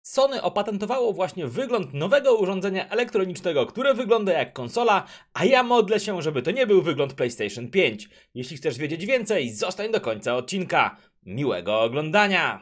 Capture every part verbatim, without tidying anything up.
Sony opatentowało właśnie wygląd nowego urządzenia elektronicznego, które wygląda jak konsola, a ja modlę się, żeby to nie był wygląd PlayStation pięć. Jeśli chcesz wiedzieć więcej, zostań do końca odcinka. Miłego oglądania!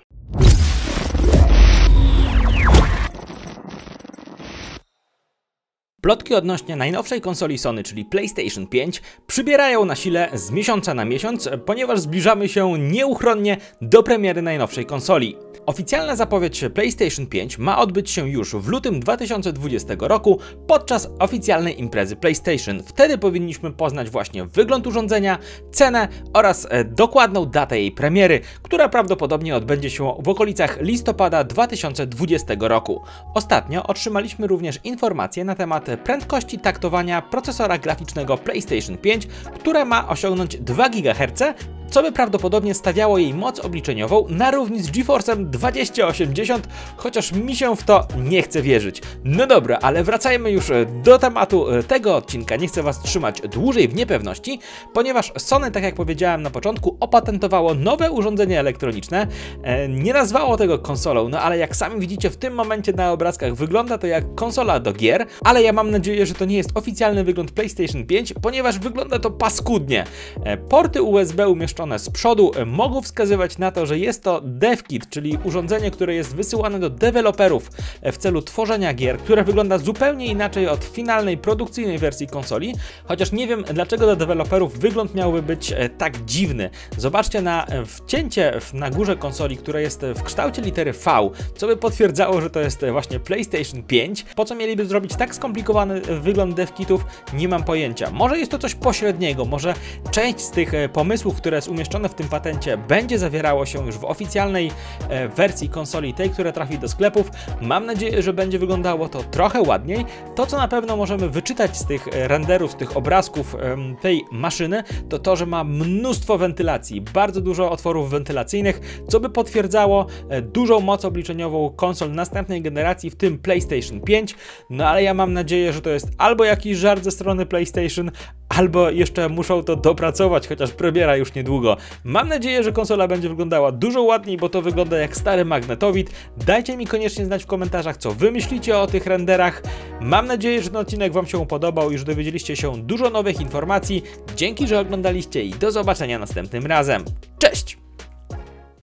Plotki odnośnie najnowszej konsoli Sony, czyli PlayStation pięć, przybierają na sile z miesiąca na miesiąc, ponieważ zbliżamy się nieuchronnie do premiery najnowszej konsoli. Oficjalna zapowiedź PlayStation pięć ma odbyć się już w lutym dwa tysiące dwudziestego roku podczas oficjalnej imprezy PlayStation. Wtedy powinniśmy poznać właśnie wygląd urządzenia, cenę oraz dokładną datę jej premiery, która prawdopodobnie odbędzie się w okolicach listopada dwa tysiące dwudziestego roku. Ostatnio otrzymaliśmy również informacje na temat prędkości taktowania procesora graficznego PlayStation pięć, które ma osiągnąć dwa gigaherce, co by prawdopodobnie stawiało jej moc obliczeniową na równi z GeForce'em dwieście osiemdziesiąt, chociaż mi się w to nie chce wierzyć. No dobra, ale wracajmy już do tematu tego odcinka. Nie chcę Was trzymać dłużej w niepewności, ponieważ Sony, tak jak powiedziałem na początku, opatentowało nowe urządzenie elektroniczne. Nie nazwało tego konsolą, no ale jak sami widzicie w tym momencie na obrazkach, wygląda to jak konsola do gier, ale ja mam nadzieję, że to nie jest oficjalny wygląd PlayStation pięć, ponieważ wygląda to paskudnie. Porty U S B umieszczone z przodu mogą wskazywać na to, że jest to DevKit, czyli urządzenie, które jest wysyłane do deweloperów w celu tworzenia gier, które wygląda zupełnie inaczej od finalnej produkcyjnej wersji konsoli, chociaż nie wiem, dlaczego do deweloperów wygląd miałby być tak dziwny. Zobaczcie na wcięcie na górze konsoli, które jest w kształcie litery V, co by potwierdzało, że to jest właśnie PlayStation pięć. Po co mieliby zrobić tak skomplikowany wygląd DevKitów? Nie mam pojęcia. Może jest to coś pośredniego, może część z tych pomysłów, które jest umieszczone w tym patencie, będzie zawierało się już w oficjalnej e, wersji konsoli, tej, która trafi do sklepów. Mam nadzieję, że będzie wyglądało to trochę ładniej. To, co na pewno możemy wyczytać z tych renderów, z tych obrazków e, tej maszyny, to to, że ma mnóstwo wentylacji, bardzo dużo otworów wentylacyjnych, co by potwierdzało e, dużą moc obliczeniową konsol następnej generacji, w tym PlayStation pięć. No ale ja mam nadzieję, że to jest albo jakiś żart ze strony PlayStation, albo jeszcze muszą to dopracować, chociaż premiera już niedługo. Mam nadzieję, że konsola będzie wyglądała dużo ładniej, bo to wygląda jak stary magnetowid. Dajcie mi koniecznie znać w komentarzach, co wy myślicie o tych renderach. Mam nadzieję, że ten odcinek Wam się podobał i że dowiedzieliście się dużo nowych informacji. Dzięki, że oglądaliście i do zobaczenia następnym razem. Cześć!